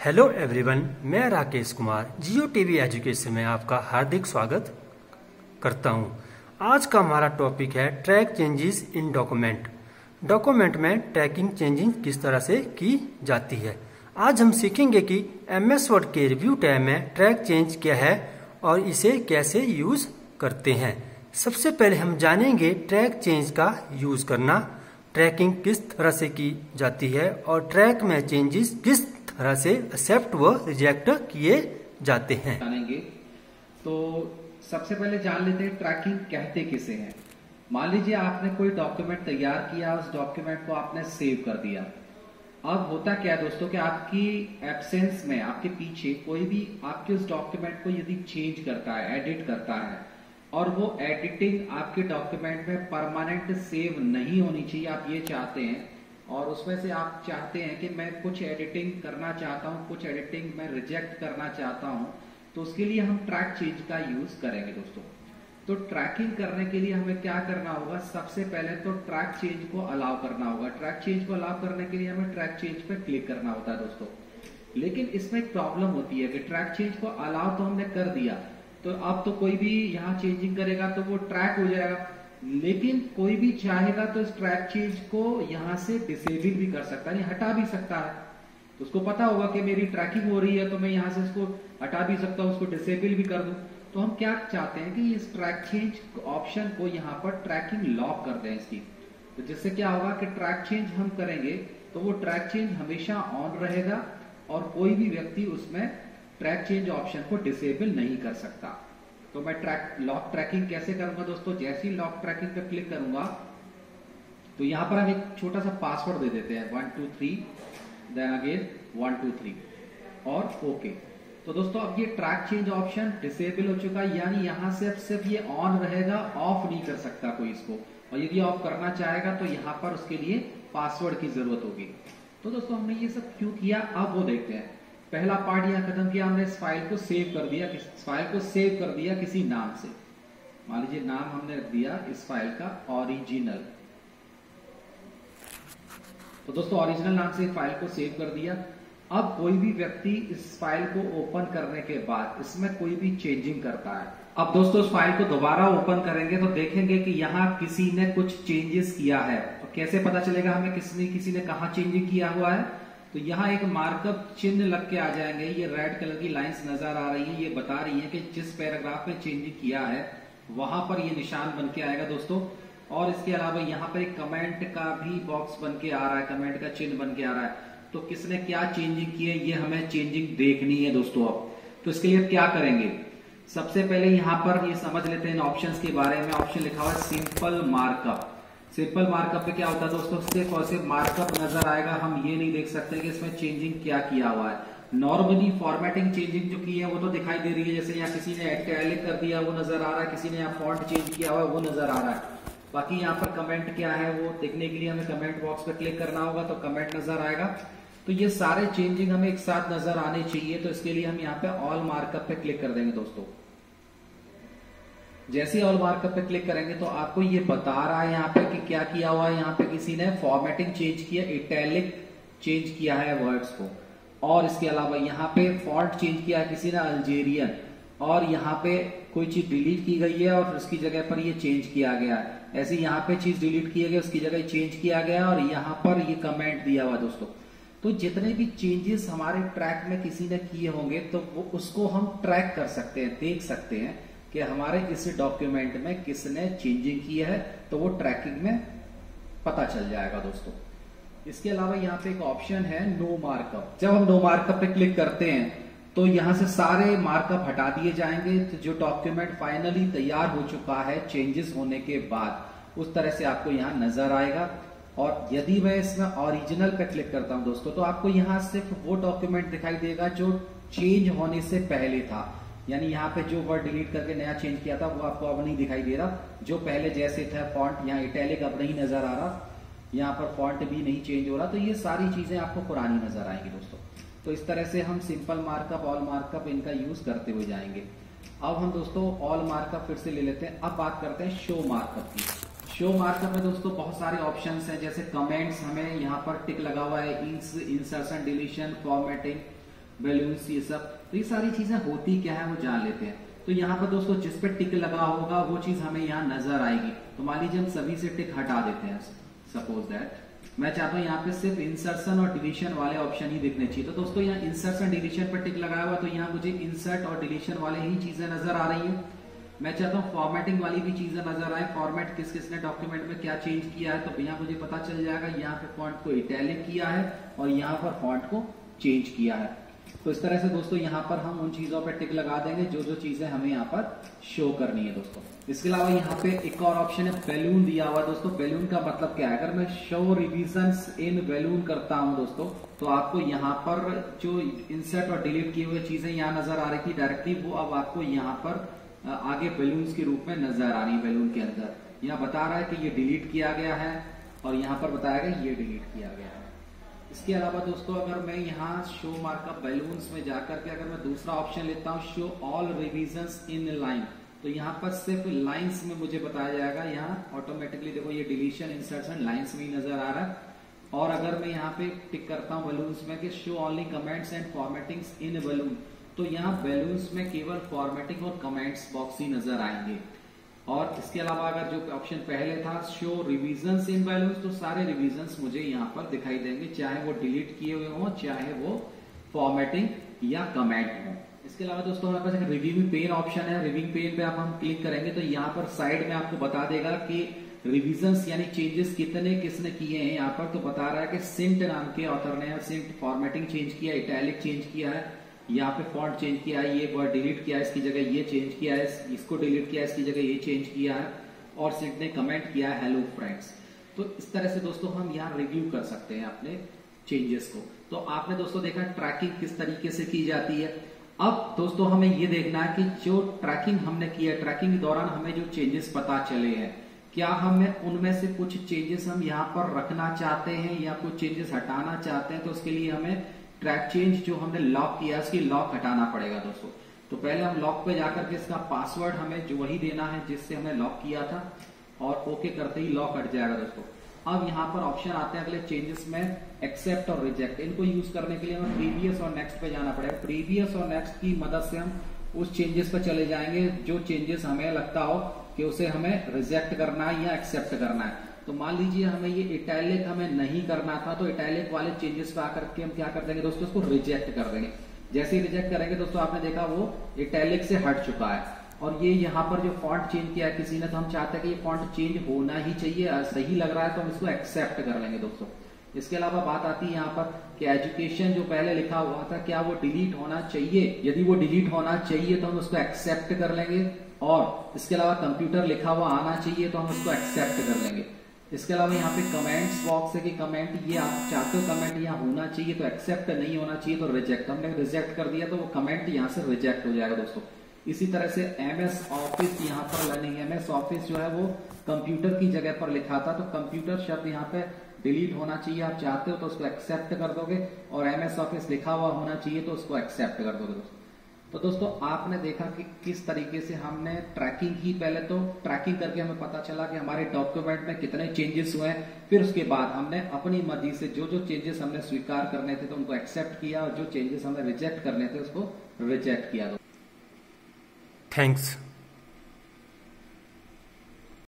Hello everyone, मैं Rakesh Kumar Jio TV education में आपका हार्दिक स्वागत करता हूं। आज का हमारा टॉपिक है track changes in document. Document में ट्रैकिंग चेंजिंग किस तरह से की जाती है। आज हम सीखेंगे कि एमएस वर्ड के रिव्यू टैब में ट्रैक चेंज क्या है और इसे कैसे यूज करते हैं। सबसे पहले हम जानेंगे ट्रैक चेंज का यूज करना, ट्रैकिंग किस तरह से की जाती है और ट्रैक में चेंजेस किस तरह से एक्सेप्ट व रिजेक्ट किए जाते हैं। जानेंगे तो सबसे पहले जान लेते हैं ट्रैकिंग कहते किसे हैं। मान लीजिए आपने कोई डॉक्यूमेंट तैयार किया, उस डॉक्यूमेंट को आपने सेव कर दिया। अब होता क्या है दोस्तों कि आपकी एब्सेंस में, आपके पीछे कोई भी आपके उस डॉक्यूमेंट को यदि चेंज करता है, एडिट करता है और वो एडिटिंग आपके डॉक्यूमेंट में परमानेंट सेव नहीं होनी चाहिए, आप ये चाहते हैं और उसमें से आप चाहते हैं कि मैं कुछ एडिटिंग करना चाहता हूं, कुछ एडिटिंग मैं रिजेक्ट करना चाहता हूं, तो उसके लिए हम ट्रैक चेंज का यूज करेंगे दोस्तों। तो ट्रैकिंग करने के लिए हमें क्या करना होगा, सबसे पहले तो ट्रैक चेंज को अलाउ करना होगा। ट्रैक चेंज को अलाउ करने के लिए हमें ट्रैक चेंज पे क्लिक करना होता है दोस्तों। लेकिन इसमें एक प्रॉब्लम होती है कि ट्रैक चेंज को अलाउ तो हमने कर दिया, तो अब तो कोई भी यहाँ चेंजिंग करेगा तो वो ट्रैक हो जाएगा, लेकिन कोई भी चाहेगा तो इस ट्रैक चेंज को यहां से डिसेबल भी कर सकता है, हटा भी सकता है। तो उसको पता होगा कि मेरी ट्रैकिंग हो रही है तो मैं यहां से इसको हटा भी सकता हूं, उसको डिसेबल भी कर दूं। तो हम क्या चाहते हैं कि इस ट्रैक चेंज ऑप्शन को यहां पर ट्रैकिंग लॉक कर दें इसकी। तो जिससे क्या होगा कि ट्रैक चेंज हम करेंगे तो वो ट्रैक चेंज हमेशा ऑन रहेगा और कोई भी व्यक्ति उसमें ट्रैक चेंज ऑप्शन को डिसेबल नहीं कर सकता। तो मैं लॉक ट्रैकिंग कैसे करूंगा दोस्तों, जैसे ही लॉक ट्रैकिंग पे क्लिक करूंगा तो यहां पर हम एक छोटा सा पासवर्ड दे देते हैं 1 2 3 देन अगेन 1 2 3 और ओके। तो दोस्तों अब ये ट्रैक चेंज ऑप्शन डिसेबल हो चुका है, यानी यहां से सिर्फ ये ऑन रहेगा, ऑफ नहीं कर सकता कोई इसको। और यदि ऑफ करना चाहेगा तो यहां पर उसके लिए पासवर्ड की जरूरत होगी। तो दोस्तों हमने ये सब क्यों किया, अब वो देखते हैं। पहला पार्ट यहां खत्म किया, हमने इस फाइल को सेव कर दिया, फाइल को सेव कर दिया किसी नाम से। मान लीजिए नाम हमने रख दिया इस फाइल का ओरिजिनल। तो दोस्तों ओरिजिनल नाम से फाइल को सेव कर दिया। अब कोई भी व्यक्ति इस फाइल को ओपन करने के बाद इसमें कोई भी चेंजिंग करता है, अब दोस्तों इस फाइल को दोबारा ओपन करेंगे तो देखेंगे कि यहाँ किसी ने कुछ चेंजेस किया है। तो कैसे पता चलेगा हमें किसी ने कहाँ चेंजिंग किया हुआ है, तो यहाँ एक मार्कअप चिन्ह लग के आ जाएंगे। ये रेड कलर की लाइंस नजर आ रही है, ये बता रही है कि जिस पैराग्राफ में चेंजिंग किया है वहां पर ये निशान बन के आएगा दोस्तों। और इसके अलावा यहाँ पर एक कमेंट का भी बॉक्स बन के आ रहा है, कमेंट का चिन्ह बन के आ रहा है। तो किसने क्या चेंजिंग की है ये हमें चेंजिंग देखनी है दोस्तों। अब तो इसके लिए क्या करेंगे, सबसे पहले यहाँ पर ये समझ लेते हैं ऑप्शन के बारे में। ऑप्शन लिखा हुआ है सिंपल मार्कअप। सिंपल मार्कअप पे क्या होता है दोस्तों, सिर्फ और सिर्फ मार्कअप नजर आएगा, हम ये नहीं देख सकते कि इसमें चेंजिंग क्या किया हुआ है। नॉर्मली फॉर्मेटिंग चेंजिंग जो की है वो तो दिखाई दे रही है, जैसे यहाँ किसी ने इटैलिक कर दिया वो नजर आ रहा है, किसी ने यहाँ फॉन्ट चेंज किया हुआ है वो नजर आ रहा है। बाकी यहाँ पर कमेंट क्या है वो देखने के लिए हमें कमेंट बॉक्स पे क्लिक करना होगा तो कमेंट नजर आएगा। तो ये सारे चेंजिंग हमें एक साथ नजर आने चाहिए, तो इसके लिए हम यहाँ पे ऑल मार्कअप पे क्लिक कर देंगे दोस्तों। जैसे ही ऑल मार्कअप पे क्लिक करेंगे तो आपको ये बता रहा है यहाँ पे कि क्या किया हुआ है। यहाँ पे किसी ने फॉर्मेटिंग चेंज किया, इटैलिक चेंज किया है वर्ड्स को, और इसके अलावा यहाँ पे फॉन्ट चेंज किया है किसी ने अल्जेरियन, और यहाँ पे कोई चीज डिलीट की गई है और उसकी जगह पर ये चेंज किया गया है। ऐसे यहाँ पे चीज डिलीट की गई उसकी जगह चेंज किया गया और यहाँ पर ये कमेंट दिया हुआ दोस्तों। तो जितने भी चेंजेस हमारे ट्रैक में किसी ने किए होंगे तो वो उसको हम ट्रैक कर सकते हैं, देख सकते हैं कि हमारे इस डॉक्यूमेंट में किसने चेंजिंग की है, तो वो ट्रैकिंग में पता चल जाएगा दोस्तों। इसके अलावा यहाँ पे एक ऑप्शन है नो मार्कअप। जब हम नो मार्कअप पे क्लिक करते हैं तो यहाँ से सारे मार्कअप हटा दिए जाएंगे। तो जो डॉक्यूमेंट फाइनली तैयार हो चुका है चेंजेस होने के बाद उस तरह से आपको यहाँ नजर आएगा। और यदि मैं इसमें ओरिजिनल पे क्लिक करता हूं दोस्तों तो आपको यहाँ सिर्फ वो डॉक्यूमेंट दिखाई देगा जो चेंज होने से पहले था, यानी यहाँ पे जो वर्ड डिलीट करके नया चेंज किया था वो आपको अब नहीं दिखाई दे रहा। जो पहले जैसे था फॉन्ट यहाँ इटैलिक अब नहीं नजर आ रहा, यहाँ पर फॉन्ट भी नहीं चेंज हो रहा, तो ये सारी चीजें आपको पुरानी नजर आएंगी दोस्तों। तो इस तरह से हम सिंपल मार्कअप, ऑल मार्कअप इनका यूज करते हुए जाएंगे। अब हम दोस्तों ऑल मार्कअप फिर से ले लेते हैं। अब बात करते हैं शो मार्कअप की। शो मार्कअप में दोस्तों बहुत सारे ऑप्शंस हैं, जैसे कमेंट्स हमें यहाँ पर टिक लगा हुआ है, इंसर्शन, डिलीशन, फॉर्मेटिंग, बैलून्स, ये सब। तो ये सारी चीजें होती क्या है वो जान लेते हैं। तो यहाँ पर दोस्तों जिस पे टिक लगा होगा वो चीज हमें यहाँ नजर आएगी। तो मान लीजिए हम सभी से टिक हटा देते हैं। सपोज दैट मैं चाहता हूँ यहाँ पे सिर्फ इंसर्शन और डिलीशन वाले ऑप्शन ही दिखने चाहिए। तो दोस्तों यहाँ इंसर्शन डिलीशन पर टिक लगाया हुआ, तो यहाँ मुझे इंसर्ट और डिलीशन वाले ही चीजें नजर आ रही है। मैं चाहता हूँ फॉर्मेटिंग वाली भी चीजें नजर आए, फॉर्मेट किस किसने डॉक्यूमेंट में क्या चेंज किया है, तो यहाँ मुझे पता चल जाएगा। यहाँ पे फॉन्ट को इटैलिक किया है और यहाँ पर फॉन्ट को चेंज किया है। तो इस तरह से दोस्तों यहाँ पर हम उन चीजों पर टिक लगा देंगे जो जो चीजें हमें यहाँ पर शो करनी है दोस्तों। इसके अलावा यहाँ पे एक और ऑप्शन है बैलून दिया हुआ दोस्तों। बैलून का मतलब क्या है? अगर मैं शो रिविजन्स इन बैलून करता हूं दोस्तों, तो आपको यहाँ पर जो इंसर्ट और डिलीट किए हुए चीजें यहाँ नजर आ रही थी डायरेक्टली, वो अब आपको यहाँ पर आगे बैलून्स के रूप में नजर आ रही है। बैलून के अंदर यहाँ बता रहा है कि ये डिलीट किया गया है और यहाँ पर बताया गया ये डिलीट किया गया है। इसके अलावा दोस्तों अगर मैं यहाँ शो मार्कअप बैलून्स में जाकर के अगर मैं दूसरा ऑप्शन लेता हूँ show all revisions in line, तो यहाँ पर सिर्फ लाइंस में मुझे बताया जाएगा। यहाँ ऑटोमेटिकली देखो ये डिलीशन इंसर्शन लाइंस में ही नजर आ रहा है। और अगर मैं यहाँ पे टिक करता हूँ बैलून्स में कि show only comments and formattings in balloon, तो यहाँ बैलून्स में केवल फॉर्मेटिंग और कमेंट्स बॉक्स ही नजर आएंगे। और इसके अलावा अगर जो ऑप्शन पहले था शो रिविजन्स इन बैलून्स, तो सारे रिविजन्स मुझे यहाँ पर दिखाई देंगे, चाहे वो डिलीट किए हुए हों, चाहे वो फॉर्मेटिंग या कमेंट हो। इसके अलावा दोस्तों हमारे पास एक रिव्यूइंग पेन ऑप्शन है। रिव्यूइंग पेन पे आप हम क्लिक करेंगे तो यहाँ पर साइड में आपको बता देगा कि रिविजन्स यानी चेंजेस कितने किसने किए हैं। यहाँ पर तो बता रहा है कि सिंट नाम के ऑथर ने सिंट फॉर्मेटिंग चेंज किया, इटैलिक चेंज किया है, यहाँ पे फॉन्ट चेंज किया है, ये वर्ड डिलीट किया है, इसकी जगह ये चेंज किया है, इसको डिलीट किया है, इसकी जगह ये चेंज किया है, और सिंट ने कमेंट किया है हेलो फ्रेंड्स। तो इस तरह से दोस्तों हम यहाँ रिव्यू कर सकते हैं अपने चेंजेस को। तो आपने दोस्तों देखा ट्रैकिंग किस तरीके से की जाती है। अब दोस्तों हमें ये देखना है कि जो ट्रैकिंग हमने किया, ट्रैकिंग के दौरान हमें जो चेंजेस पता चले हैं, क्या हमें उनमें से कुछ चेंजेस हम यहाँ पर रखना चाहते हैं या कुछ चेंजेस हटाना चाहते हैं। तो उसके लिए हमें ट्रैक चेंज जो हमने लॉक किया उसकी लॉक हटाना पड़ेगा दोस्तों। तो पहले हम लॉक पे जाकर के इसका पासवर्ड हमें जो वही देना है जिससे हमने लॉक किया था, और ओके करते ही लॉक हट जाएगा दोस्तों। अब यहाँ पर ऑप्शन आते हैं अगले चेंजेस में एक्सेप्ट और रिजेक्ट। इनको यूज करने के लिए हमें प्रीवियस और नेक्स्ट पे जाना पड़ेगा। प्रीवियस और नेक्स्ट की मदद से हम उस चेंजेस पर चले जाएंगे जो चेंजेस हमें लगता हो कि उसे हमें रिजेक्ट करना है या एक्सेप्ट करना है। तो मान लीजिए हमें ये इटैलिक हमें नहीं करना था, तो इटैलिक वाले चेंजेस पे आकर के हम क्या कर देंगे दोस्तों, उसको रिजेक्ट कर देंगे। जैसे ही रिजेक्ट करेंगे दोस्तों आपने देखा वो इटैलिक से हट चुका है। और ये यहाँ पर जो फॉन्ट चेंज किया है किसी ने, तो हम चाहते हैं कि ये फॉन्ट चेंज होना ही चाहिए, सही लग रहा है तो हम इसको एक्सेप्ट कर लेंगे दोस्तों। इसके अलावा बात आती है यहाँ पर कि एजुकेशन जो पहले लिखा हुआ था क्या वो डिलीट होना चाहिए। यदि वो डिलीट होना चाहिए तो हम उसको एक्सेप्ट कर लेंगे। और इसके अलावा कंप्यूटर लिखा हुआ आना चाहिए तो हम उसको एक्सेप्ट कर लेंगे। इसके अलावा यहाँ पे कमेंट्स बॉक्स है कि कमेंट ये आप चाहते हो कमेंट यहाँ होना चाहिए तो एक्सेप्ट, नहीं होना चाहिए तो रिजेक्ट। हमने रिजेक्ट कर दिया तो वो कमेंट यहाँ से रिजेक्ट हो जाएगा दोस्तों। इसी तरह से MS ऑफिस यहाँ पर लर्निंग, MS ऑफिस जो है वो कंप्यूटर की जगह पर लिखा था, तो कंप्यूटर शब्द यहाँ पे डिलीट होना चाहिए आप चाहते हो तो उसको एक्सेप्ट कर दोगे, और MS ऑफिस लिखा हुआ होना चाहिए तो उसको एक्सेप्ट कर दोगे दोस्तों। तो दोस्तों आपने देखा कि किस तरीके से हमने ट्रैकिंग की। पहले तो ट्रैकिंग करके हमें पता चला कि हमारे डॉक्यूमेंट में कितने चेंजेस हुए हैं। फिर उसके बाद हमने अपनी मर्जी से जो जो चेंजेस हमने स्वीकार करने थे तो उनको एक्सेप्ट किया, और जो चेंजेस हमें रिजेक्ट करने थे उसको रिजेक्ट किया। थैंक्स।